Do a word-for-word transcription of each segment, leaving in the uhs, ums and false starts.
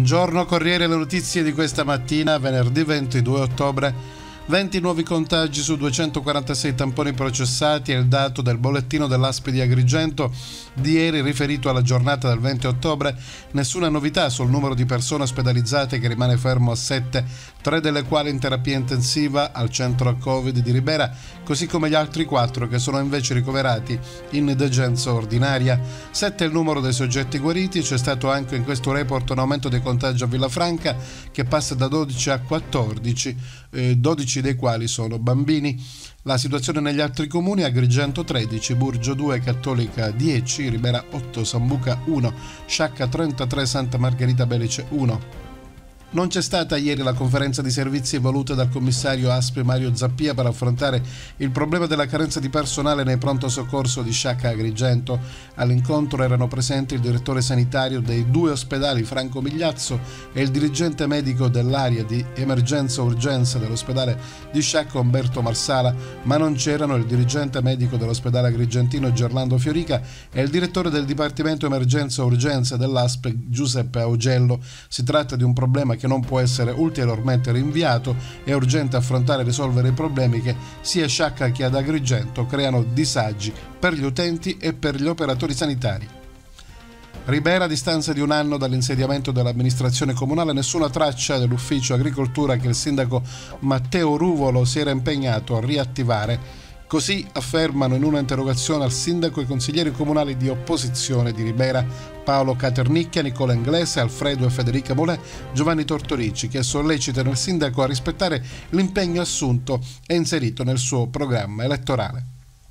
Buongiorno Corriere, le notizie di questa mattina, venerdì ventidue ottobre. venti nuovi contagi su duecentoquarantasei tamponi processati è il dato del bollettino dell'A S P di Agrigento di ieri riferito alla giornata del venti ottobre. Nessuna novità sul numero di persone ospedalizzate che rimane fermo a sette, tre delle quali in terapia intensiva al centro Covid di Ribera, così come gli altri quattro che sono invece ricoverati in degenza ordinaria. sette è il numero dei soggetti guariti. C'è stato anche in questo report un aumento dei contagi a Villafranca che passa da dodici a quattordici, eh, dodici dei quali sono bambini. La situazione negli altri comuni: Agrigento tredici, Burgio due, Cattolica dieci, Ribera otto, Sambuca uno, Sciacca trentatré, Santa Margherita Belice uno. Non c'è stata ieri la conferenza di servizi voluta dal commissario A S P Mario Zappia per affrontare il problema della carenza di personale nei pronto soccorso di Sciacca Agrigento. All'incontro erano presenti il direttore sanitario dei due ospedali Franco Migliazzo e il dirigente medico dell'area di emergenza urgenza dell'ospedale di Sciacca Umberto Marsala, ma non c'erano il dirigente medico dell'ospedale agrigentino Gerlando Fiorica e il direttore del dipartimento emergenza urgenza dell'A S P Giuseppe Augello. Si tratta di un problema che non può essere ulteriormente rinviato. È urgente affrontare e risolvere i problemi che sia a Sciacca che ad Agrigento creano disagi per gli utenti e per gli operatori sanitari. Ribera, a distanza di un anno dall'insediamento dell'amministrazione comunale, nessuna traccia dell'ufficio agricoltura che il sindaco Matteo Ruvolo si era impegnato a riattivare. Così affermano in una interrogazione al sindaco i consiglieri comunali di opposizione di Ribera, Paolo Caternicchia, Nicola Inglese, Alfredo e Federica Molè, Giovanni Tortorici, che sollecitano il sindaco a rispettare l'impegno assunto e inserito nel suo programma elettorale.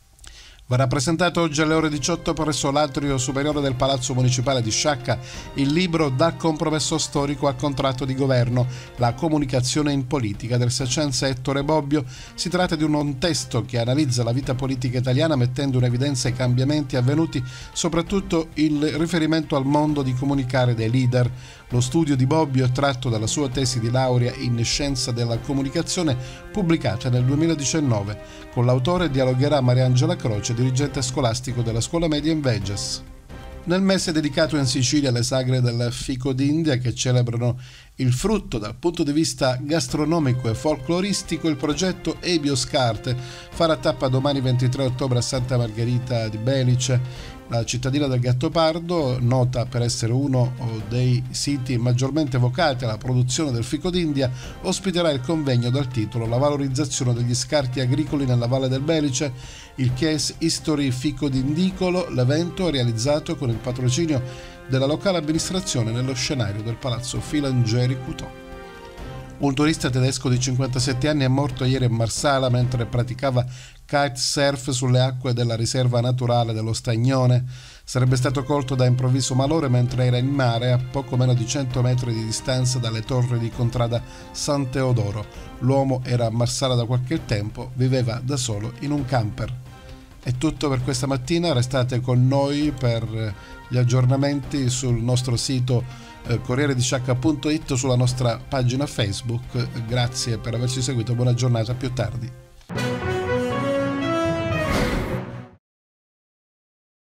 Verrà presentato oggi alle ore diciotto presso l'atrio superiore del Palazzo Municipale di Sciacca il libro Dal compromesso storico al contratto di governo, la comunicazione in politica del sacense Ettore Bobbio. Si tratta di un testo che analizza la vita politica italiana mettendo in evidenza i cambiamenti avvenuti, soprattutto il riferimento al modo di comunicare dei leader. Lo studio di Bobbio è tratto dalla sua tesi di laurea in scienza della comunicazione pubblicata nel duemiladiciannove. Con l'autore dialogherà Mariangela Croce, dirigente scolastico della scuola media in Veges. Nel mese dedicato in Sicilia alle sagre del fico d'India, che celebrano il frutto dal punto di vista gastronomico e folcloristico, il progetto Ebioscarte farà tappa domani ventitré ottobre a Santa Margherita di Belice. La cittadina del Gattopardo, nota per essere uno dei siti maggiormente vocati alla produzione del fico d'India, ospiterà il convegno dal titolo La valorizzazione degli scarti agricoli nella Valle del Belice, il Case History Fico d'Indicolo. L'evento è realizzato con il patrocinio della locale amministrazione nello scenario del Palazzo Filangieri Cutò. Un turista tedesco di cinquantasette anni è morto ieri a Marsala mentre praticava kitesurf sulle acque della riserva naturale dello Stagnone. Sarebbe stato colto da improvviso malore mentre era in mare a poco meno di cento metri di distanza dalle torri di Contrada San Teodoro. L'uomo era a Marsala da qualche tempo, viveva da solo in un camper. È tutto per questa mattina, restate con noi per gli aggiornamenti sul nostro sito corriere di sciacca punto it, sulla nostra pagina Facebook. Grazie per averci seguito, buona giornata, a più tardi.